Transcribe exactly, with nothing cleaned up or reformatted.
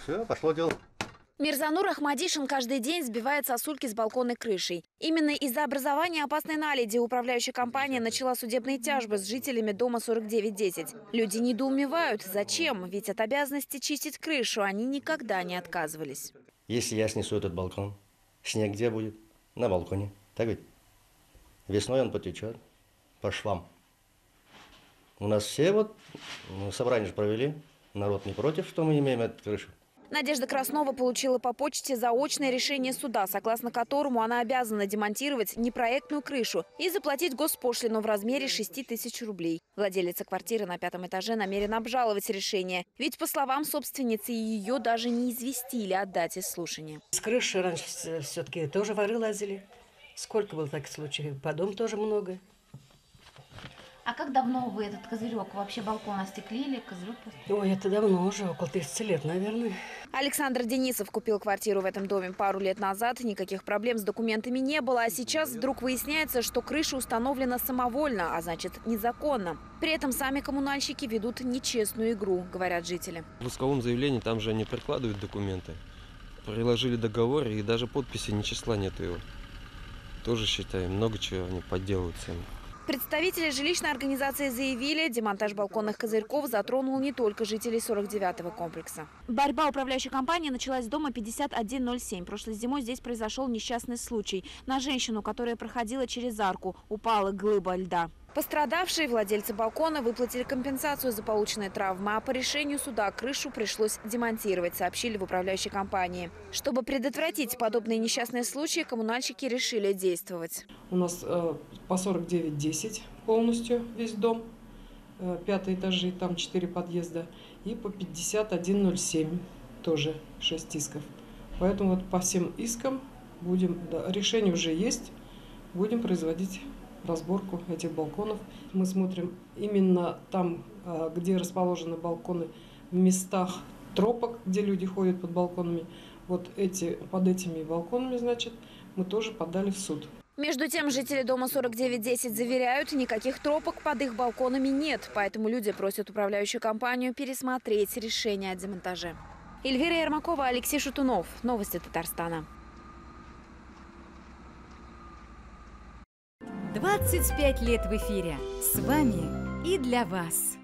Все, пошло дело. Мирзанур Ахмадишин каждый день сбивает сосульки с балконной крышей. Именно из-за образования опасной наледи управляющая компания начала судебные тяжбы с жителями дома сорок девять десять. Люди недоумевают, зачем, ведь от обязанности чистить крышу они никогда не отказывались. Если я снесу этот балкон, снег где будет? На балконе. Так ведь? Весной он потечет по швам. У нас все вот собрание же провели. Народ не против, что мы имеем эту крышу. Надежда Краснова получила по почте заочное решение суда, согласно которому она обязана демонтировать непроектную крышу и заплатить госпошлину в размере шести тысяч рублей. Владелица квартиры на пятом этаже намерена обжаловать решение. Ведь, по словам собственницы, ее даже не известили о дате слушания. С крыши раньше все-таки тоже воры лазили. Сколько было таких случаев? По дому тоже много. А как давно вы этот козырек, вообще балкон остеклили? Козырек... Ой, это давно уже, около тридцати лет, наверное. Александр Денисов купил квартиру в этом доме пару лет назад. Никаких проблем с документами не было. А сейчас вдруг выясняется, что крыша установлена самовольно, а значит незаконно. При этом сами коммунальщики ведут нечестную игру, говорят жители. В исковом заявлении там же они прикладывают документы. Приложили договор, и даже подписи ни числа нет его. Тоже, считаю, много чего они подделывают сами. Представители жилищной организации заявили, демонтаж балконных козырьков затронул не только жителей сорок девятого комплекса. Борьба управляющей компании началась с дома пятьдесят один ноль семь. Прошлой зимой здесь произошел несчастный случай. На женщину, которая проходила через арку, упала глыба льда. Пострадавшие владельцы балкона выплатили компенсацию за полученные травмы, а по решению суда крышу пришлось демонтировать, сообщили в управляющей компании. Чтобы предотвратить подобные несчастные случаи, коммунальщики решили действовать. У нас э, по сорок девять десять полностью весь дом, э, пятый этажи, там четыре подъезда, и по пятьдесят один ноль семь тоже шесть исков. Поэтому вот по всем искам будем, да, решение уже есть, будем производить разборку этих балконов. Мы смотрим именно там, где расположены балконы, в местах тропок, где люди ходят под балконами. Вот эти, под этими балконами, значит, мы тоже подали в суд. Между тем, жители дома сорок девять десять заверяют, никаких тропок под их балконами нет. Поэтому люди просят управляющую компанию пересмотреть решение о демонтаже. Эльвира Ермакова, Алексей Шутунов. Новости Татарстана. двадцать пять лет в эфире. С вами и для вас.